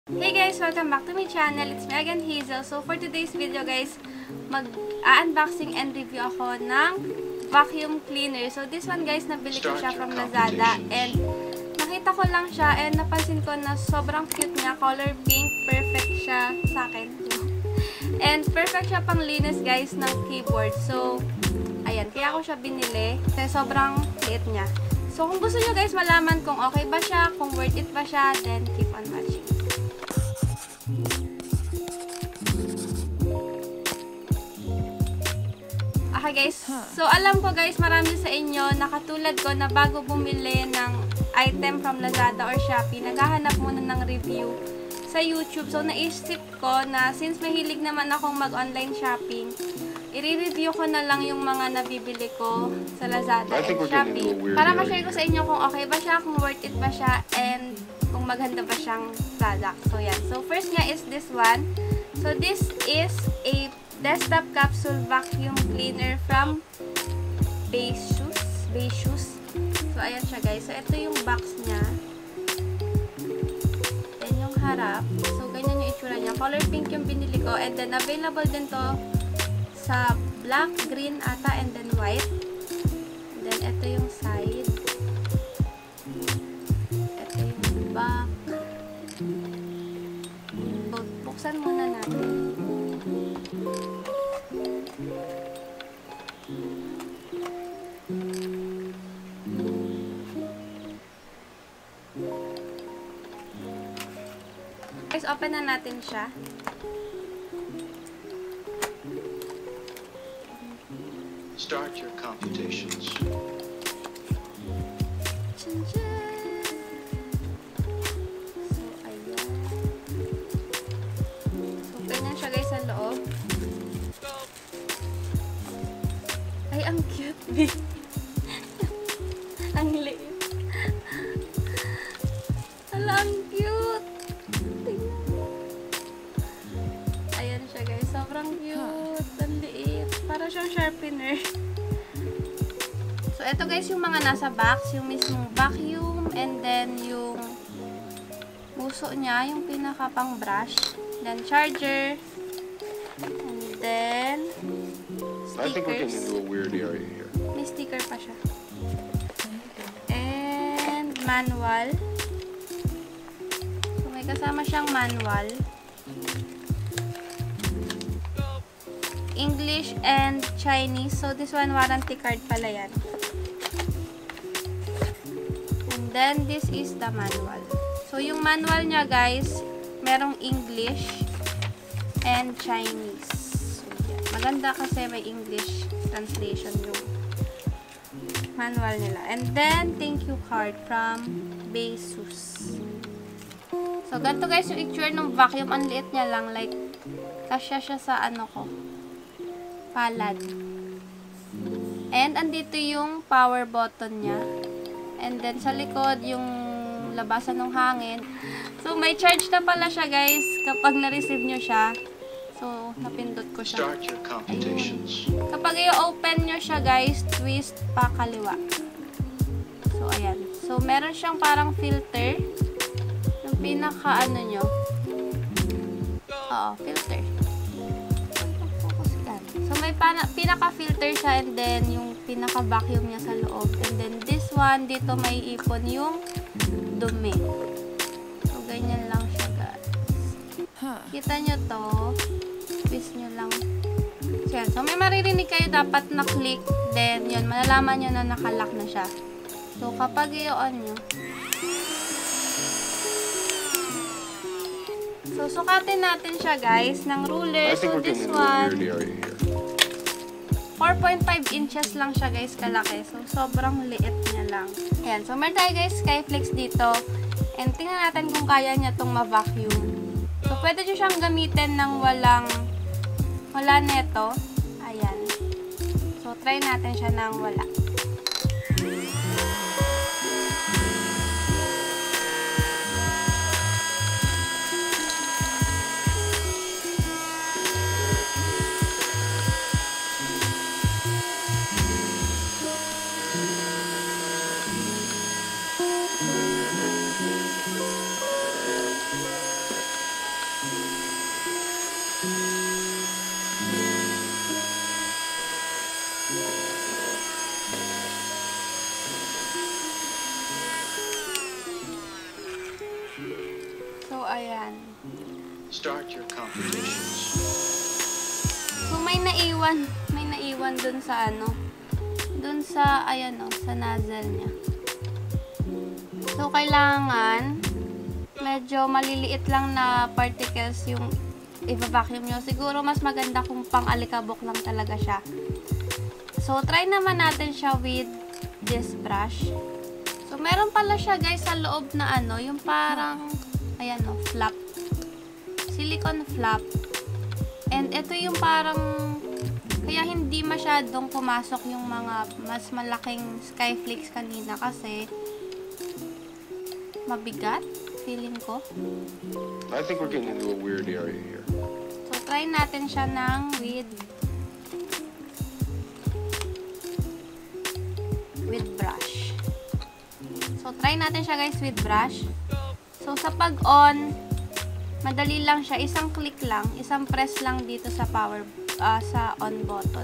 Hey guys! Welcome back to my channel. It's me again, Hazel. So for today's video guys, mag-unboxing and review ako ng vacuum cleaner. So this one guys, nabili ko siya from Lazada and nakita ko lang siya and napansin ko na sobrang cute niya. Color pink. Perfect siya sa akin. And perfect siya pang linis guys ng keyboard. So ayan, kaya ako siya binili kasi sobrang liit niya. So kung gusto nyo guys malaman kung okay ba siya, kung worth it ba siya, then keep on watching. Okay guys, so alam ko guys, marami sa inyo na katulad ko na bago bumili ng item from Lazada or Shopee, naghahanap muna ng review sa YouTube. So naisip ko na since mahilig naman akong mag-online shopping, i-review ko na lang yung mga nabibili ko sa Lazada and Shopee para ma-share ko sa inyo kung okay ba siya, kung worth it ba siya, and kung maganda ba siyang product. So yan. So first nga is this one. So this is a desktop capsule vacuum cleaner from Baseus. So ayan siya guys. So ito yung box niya. Then yung harap. So ganyan yung itsura niya. Color pink yung binili ko. And then available din to sa black, green ata, and then white. And then ito yung side. Ito yung back. So buksan muna natin. Guys, open na natin siya. Start your computations. So, ayan. So, ganyan siya guys sa loob. Ay, ang cute, babe. Ang liit. Hala, ang cute. Tingnan mo. Ayan siya guys. Sobrang cute. Ang liit. Para siyang sharpener. So, ito guys yung mga nasa box. Yung mismong vacuum. And then, yung puso niya. Yung pinaka pang brush. Then, charger. And then, stickers. I think we're getting into a weird area here. May sticker pa siya. And manual. So may kasama siyang manual. English and Chinese. So this one warranty card pala yan. And then this is the manual. So yung manual niya guys, merong English and Chinese. Maganda kasi may English translation yung manual nila. And then, thank you card from Baseus. So, ganito guys yung itsura ng vacuum. Ang liit niya lang. Like, kasya siya sa ano ko. Palad. And, andito yung power button niya. And then, sa likod, yung labasan ng hangin. So, may charge na pala siya guys kapag na-receive nyo siya. So, napindot ko siya. Start your computations. Kapag i-open nyo siya, guys, twist pa kaliwa. So, ayan. So, meron siyang parang filter. Yung pinaka-ano nyo. Oo, filter. So, may pinaka-filter siya and then yung pinaka-vacuum niya sa loob. And then, this one, dito may ipon yung dumi. So, ganyan lang siya, guys. Kita nyo to. Twist nyo lang. So, yan. So, may maririnig kayo dapat na click. Then, yun, malalaman nyo na nakalock na siya. So, kapag i-on nyo. So, sukatin natin siya, guys, ng ruler. So, this one, 4.5 inches lang siya, guys, kalaki. So, sobrang liit niya lang. Ayan. So, meron tayo, guys, Skyflex dito. And, tingnan natin kung kaya niya itong ma-vacuum. So, pwede nyo siyang gamitin ng wala neto. Ayan. So, try natin siya ng wala. So, ayan. Start your computations. So, may naiwan dun sa ano, dun sa, ayan o, sa nozzle niya. So, kailangan, medyo maliliit lang na particles yung i-vacuum nyo. Siguro, mas maganda kung pang-alikabok lang talaga siya. So, try naman natin siya with this brush. So, meron pala siya guys sa loob na ano, yung parang, ayan o, flap. Silicone flap. And ito yung parang, kaya hindi masyadong pumasok yung mga mas malaking skyflakes kanina kasi mabigat, feeling ko. I think we're getting into a weird area here. So, try natin siya ng with brush. So, try natin siya guys with brush. So, sa pag-on, madali lang siya. Isang click lang, isang press lang dito sa power, sa on button.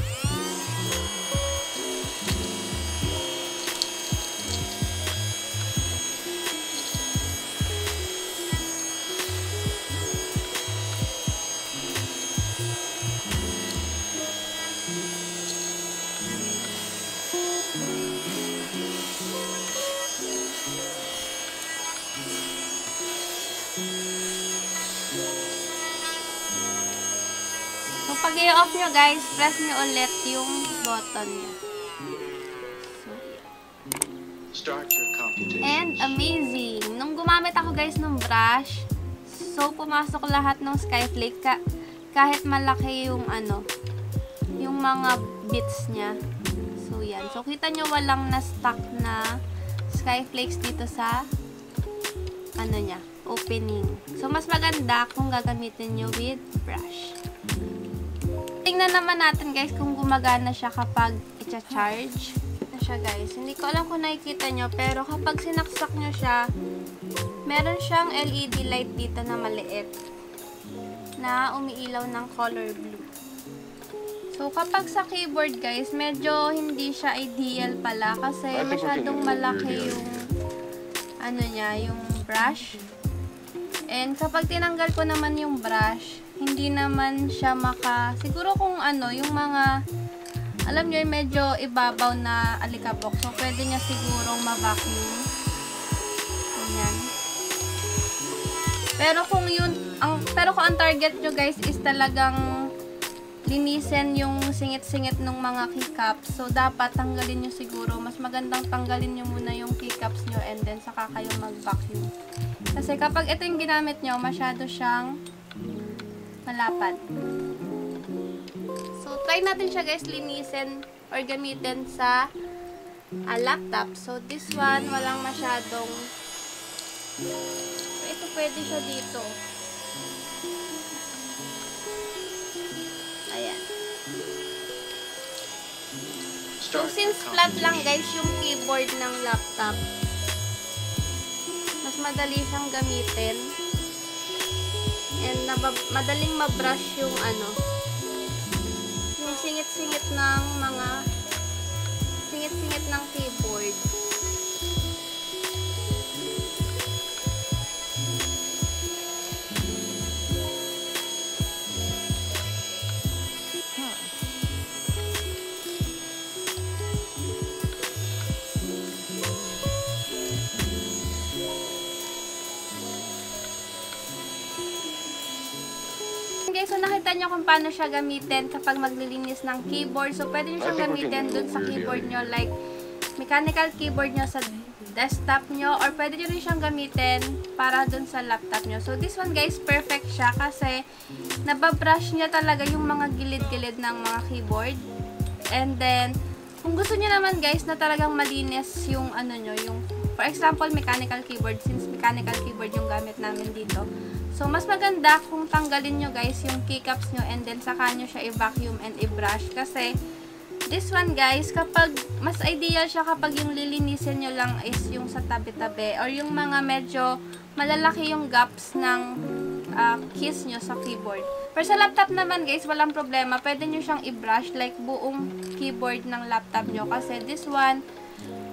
So, pag i-off nyo guys, press nyo ulit yung button niya. So, Start your computations. and amazing! Nung gumamit ako guys ng brush, so pumasok lahat ng skyflake kahit malaki yung ano, yung mga bits niya. So, yan. So, kita nyo walang na-stuck na skyflakes dito sa ano niya, opening. So, mas maganda kung gagamitin nyo with brush. Tingnan naman natin guys kung gumagana siya kapag i-charge na siya guys. Hindi ko alam kung nakikita nyo, pero kapag sinaksak nyo siya, meron siyang LED light dito na maliit na umiilaw ng color blue. So, kapag sa keyboard guys, medyo hindi siya ideal pala kasi masyadong malaki yung ano niya, yung brush. And kapag tinanggal ko naman yung brush, hindi naman siya siguro kung ano, yung mga, alam nyo, medyo ibabaw na alikabok. So, pwede niya sigurong ma-vacuum. Ganyan. Pero kung ang target nyo guys is talagang linisin yung singit-singit ng mga keycaps. So, dapat tanggalin nyo siguro. Mas magandang tanggalin nyo muna yung keycaps nyo and then saka kayo mag-vacuum. Kasi kapag ito yung ginamit nyo, masyado siyang malapad. So, try natin siya guys linisin or gamitin sa laptop. So, this one, walang masyadong ito pwede siya dito. Ayan. So, since flat lang guys yung keyboard ng laptop, mas madali siyang gamitin. And madaling ma-brush yung ano, yung singit-singit ng keyboard. Guys, so nakita nyo kung paano siya gamitin kapag maglilinis ng keyboard. So, pwede nyo siyang gamitin dun sa keyboard nyo, like mechanical keyboard nyo sa desktop nyo, or pwede nyo rin siyang gamitin para dun sa laptop nyo. So, this one guys, perfect siya kasi nababrush niya talaga yung mga gilid-gilid ng mga keyboard. And then, kung gusto nyo naman guys na talagang malinis yung ano nyo, yung, for example, mechanical keyboard, since mechanical keyboard yung gamit namin dito. So, mas maganda kung tanggalin nyo guys yung keycaps nyo and then saka nyo siya i-vacuum and i-brush. Kasi, this one guys, kapag, mas ideal siya kapag yung lilinisin nyo lang is yung sa tabi-tabi or yung mga medyo malalaki yung gaps ng keys nyo sa keyboard. Pero sa laptop naman guys, walang problema. Pwede nyo siyang i-brush like buong keyboard ng laptop nyo. Kasi this one,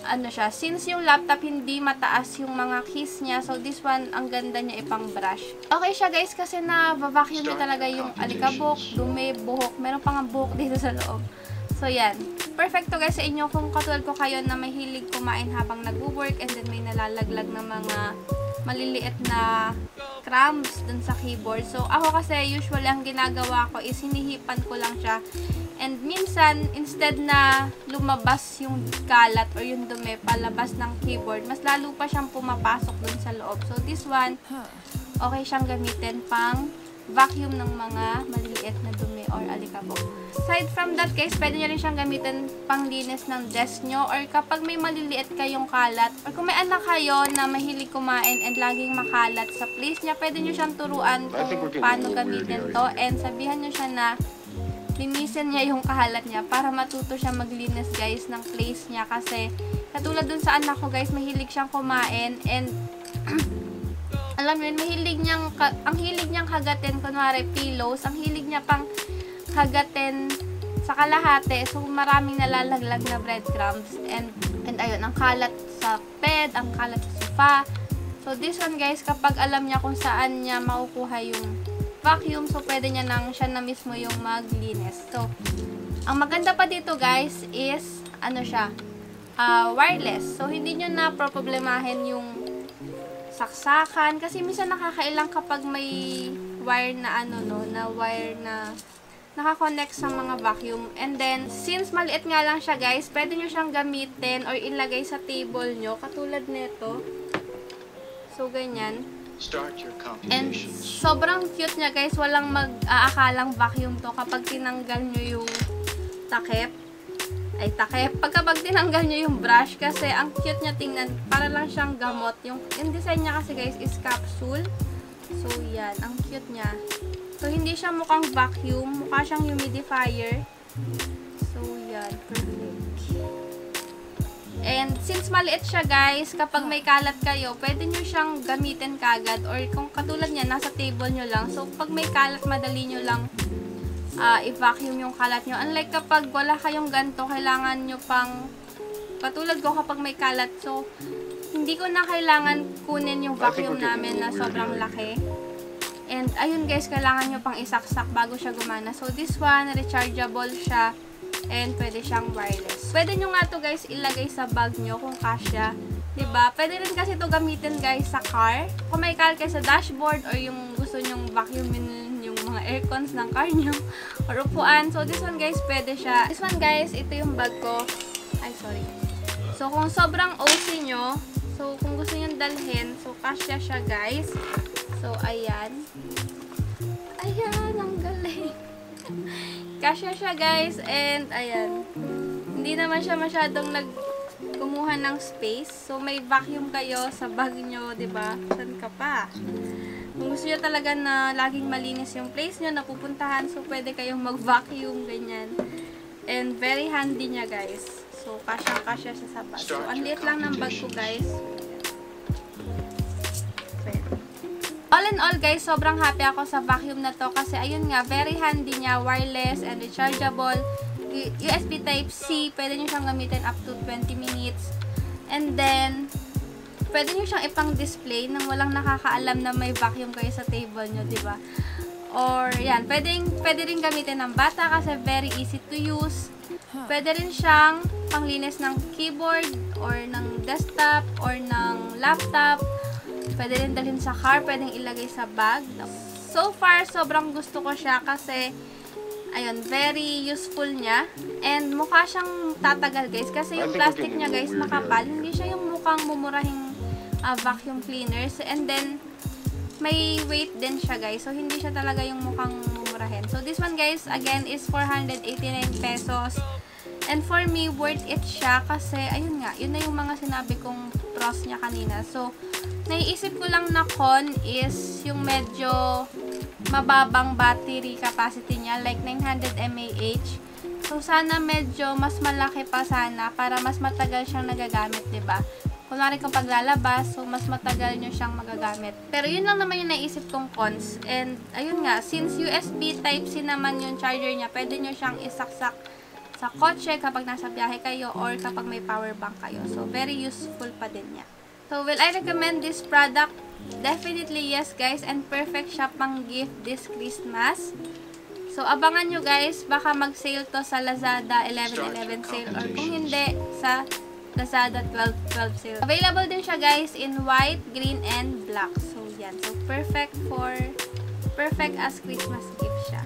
ano siya, since yung laptop hindi mataas yung mga keys niya, so this one, ang ganda niya ipang brush. Okay siya guys, kasi na-vacuum niya talaga yung alikabok, dumi, buhok, meron pang buhok dito sa loob. So yan, perfect to guys sa inyo kung katulad ko kayo na mahilig kumain habang nag-work and then may nalalaglag na mga maliliit na crumbs dun sa keyboard. So ako kasi usually ang ginagawa ko is hinihipan ko lang siya. And minsan, instead na lumabas yung kalat or yung dumi palabas ng keyboard, mas lalo pa siyang pumapasok dun sa loob. So, this one, okay siyang gamitin pang vacuum ng mga maliliit na dumi or alikabok. Aside from that guys, pwede nyo rin siyang gamitin pang linis ng desk nyo or kapag may maliliit kayong kalat or kung may anak kayo na mahilig kumain and laging makalat sa place niya, pwede nyo siyang turuan kung paano gamitin to and sabihan nyo siya na linisin niya yung kahalat niya para matuto siya maglinis guys ng place niya kasi katulad dun sa anak ko guys, mahilig siyang kumain and alam mo yun, ang hilig niyang kagatin kunwari pillows, ang hilig niya pang kagatin sa kalahati, so maraming nalalaglag na breadcrumbs and ayun, ang kalat sa bed, ang kalat sa sofa. So this one guys, kapag alam niya kung saan niya makukuha yung vacuum, so pwede niya nang siya na mismo yung maglinis. So, ang maganda pa dito guys is, ano siya, wireless. So, hindi nyo na problemahin yung saksakan. Kasi minsan nakakailang kapag may wire na wire na nakakonect sa mga vacuum. And then, since maliit nga lang siya guys, pwede nyo siyang gamitin or ilagay sa table nyo. Katulad nito. So, ganyan. And sobrang cute niya guys, walang mag-aakalang vacuum to kapag tinanggal nyo yung takip. Pagkapag tinanggal nyo yung brush kasi ang cute niya tingnan, para lang siyang gamot. Yung design niya kasi guys is capsule. So yan, ang cute niya. So hindi siya mukhang vacuum, mukha siyang humidifier. So yan, perfect. And since maliit siya guys, kapag may kalat kayo, pwede nyo siyang gamitin kagad or kung katulad niya, nasa table nyo lang. So pag may kalat, madali nyo lang i-vacuum yung kalat nyo. Unlike kapag wala kayong ganito, kailangan nyo pang, katulad ko kapag may kalat, so hindi ko na kailangan kunin yung vacuum namin na sobrang laki. And ayun guys, kailangan nyo pang isaksak bago siya gumana. So this one, rechargeable siya. And pwede siyang wireless. Pwede nyo nga to guys ilagay sa bag nyo kung kasya. Diba? Pwede rin kasi to gamitin guys sa car. Kung may kalat kayo sa dashboard or yung gusto nyong vacuumin yung mga aircons ng car nyo or upuan. So this one guys, pwede siya. This one guys, ito yung bag ko. Ay, sorry. So kung sobrang OC nyo, so kung gusto nyo dalhin, so kasya siya guys. So ayan. Ayan, ang galing. Kasya siya guys, and ayan, hindi naman siya masyadong kumuha ng space. So may vacuum kayo sa bag nyo, diba? Saan ka pa? Kung gusto nyo talaga na laging malinis yung place nyo na pupuntahan, so pwede kayong mag-vacuum, ganyan. And very handy niya guys. So kasya siya sa bag. So ang liit lang ng bag ko guys. All in all guys, sobrang happy ako sa vacuum na to kasi ayun nga, very handy niya, wireless and rechargeable, USB Type-C, pwede nyo siyang gamitin up to 20 minutes. And then, pwede nyo siyang ipang-display nang walang nakakaalam na may vacuum kayo sa table nyo, diba? Or, yan, pwede rin gamitin ng bata kasi very easy to use. Pwede rin siyang panglinis ng keyboard or ng desktop or ng laptop. Pwede rin dalhin sa car, pwedeng ilagay sa bag. So far, sobrang gusto ko siya kasi, ayun, very useful niya. And mukha siyang tatagal guys. Kasi yung plastic niya guys, makapal. Hindi siya yung mukhang mumurahing vacuum cleaners. And then, may weight din siya guys. So, hindi siya talaga yung mukhang mumurahin. So, this one guys, again, is 489 pesos. And for me, worth it siya kasi, ayun nga, yun na yung mga sinabi kong pros niya kanina. So, naiisip ko lang na con is yung medyo mababang battery capacity niya, like 900 mAh. So, sana medyo mas malaki pa sana para mas matagal siyang nagagamit, diba? Kunwari kung paglalabas, so mas matagal nyo siyang magagamit. Pero yun lang naman yung naisip kong cons. And, ayun nga, since USB Type-C naman yung charger niya, pwede nyo siyang isaksak sa kotse kapag nasa biyahe kayo or kapag may power bank kayo. So, very useful pa din niya. So, will I recommend this product? Definitely yes, guys. And perfect siya pang gift this Christmas. So, abangan nyo guys. Baka mag-sale to sa Lazada 11/11 sale or kung hindi, sa Lazada 12/12 sale. Available din siya guys in white, green, and black. So, yan. So, perfect as Christmas gift siya.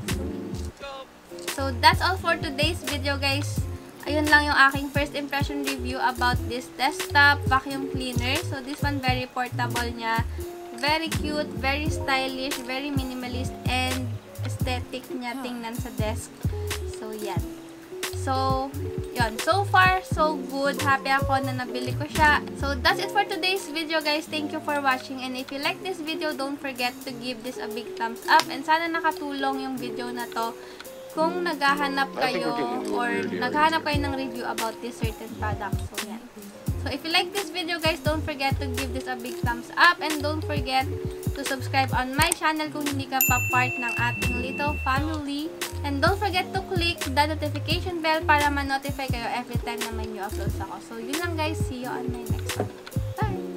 So, that's all for today's video guys. Ayun lang yung aking first impression review about this desktop vacuum cleaner. So, this one very portable niya. Very cute, very stylish, very minimalist, and aesthetic niya tingnan sa desk. So, yan. So, yun. So far, so good. Happy ako na nabili ko siya. So, that's it for today's video guys. Thank you for watching. And if you like this video, don't forget to give this a big thumbs up. And sana nakatulong yung video na to kung naghahanap kayo or naghahanap kayo ng review about this certain product. So, yan. So, if you like this video, guys, don't forget to give this a big thumbs up and don't forget to subscribe on my channel kung hindi ka pa part ng ating little family. And don't forget to click the notification bell para ma-notify kayo every time na may new uploads ako. So, yun lang guys. See you on my next one. Bye!